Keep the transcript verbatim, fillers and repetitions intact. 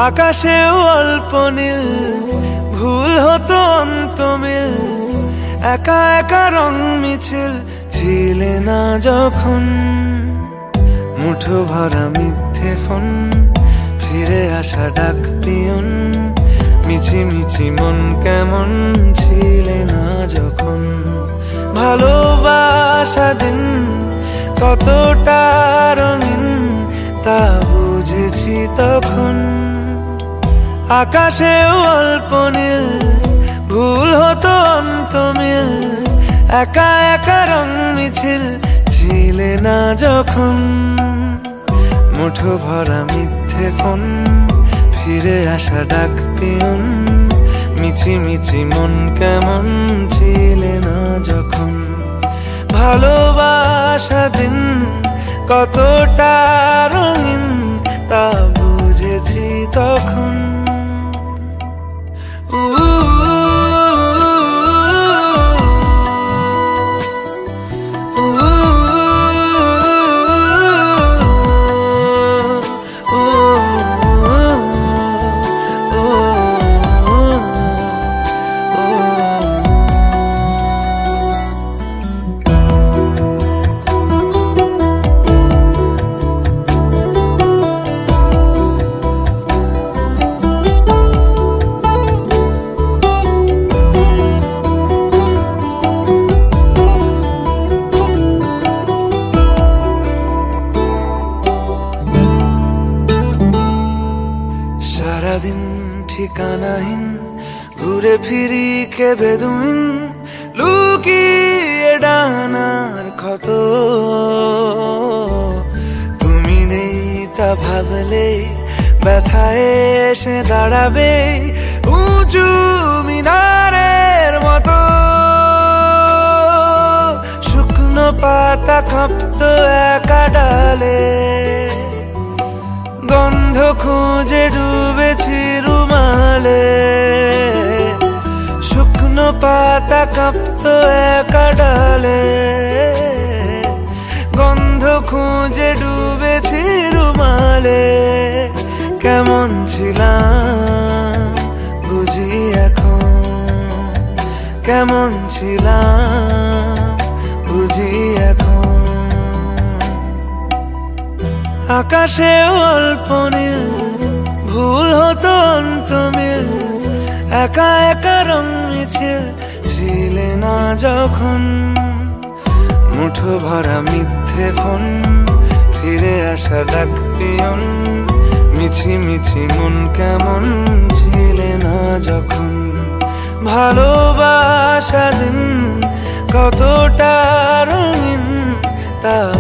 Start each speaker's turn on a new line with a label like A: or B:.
A: আকাশেও অল্প নীল, ভুল হতো অন্ত মিল, একা একা রং মিছিল ছিলে না যখন। মুঠো ভরা মিথ্যে ফোন, ফিরে আসা ডাক পিয়ন, মিছি মিছি মন কেমন ছিলে না যখন। ভালোবাসা দিন কতটা রঙিন তা বুঝেছি তখন। আকাশেও অল্প নীল, ভুল হতো অন্ত মিল, একা একা রং মিছিল ছিলে না যখন। মুঠো ভরা মিথ্যে ফোন, ফিরে আসা ডাক পিয়ন, মিছি মিছি মন কেমন ছিলে না যখন। ভালোবাসা দিন কতটা রঙিন তা বুঝেছি তখন। সারাদিন ঠিকানাহীন ঘুরে ফিরি কে বেদুইন, লুকিয়ে ডানার ক্ষত। তুমি নেই তা ভাবলে ব্যথায় এসে দাঁড়াবে উঁচু মিনারের মতো। শুকনো পাতা কাঁপতো একা ডালে, গন্ধ খুঁজে ডুবেছি রুমালে। শুকনো পাতা কাঁপতো একা ডালে, গন্ধ খুঁজে ডুবেছি রুমালে। কেমন ছিলাম বুঝি এখন, কেমন ছিলাম বুঝি এখন। আকাশেও অল্প নীল, ভুল হতো অন্ত মিল, একা একা রং মিছিল ছিলে না যখন। মুঠো ভরা মিথ্যে ফোন, ফিরে আসা ডাক পিয়ন, মিছি মিছি মন কেমন ছিলে না যখন। ভালোবাসা দিন কতটা রঙিন তা